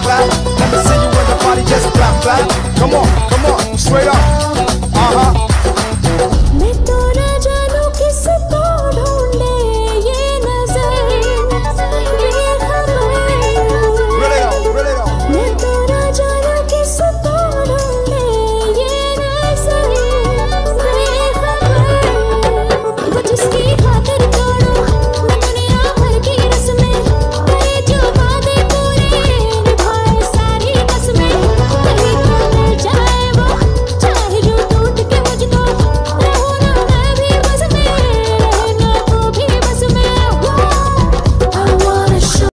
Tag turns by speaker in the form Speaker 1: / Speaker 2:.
Speaker 1: clap. Let me see you in the party just clap, clap. Come on, straight up.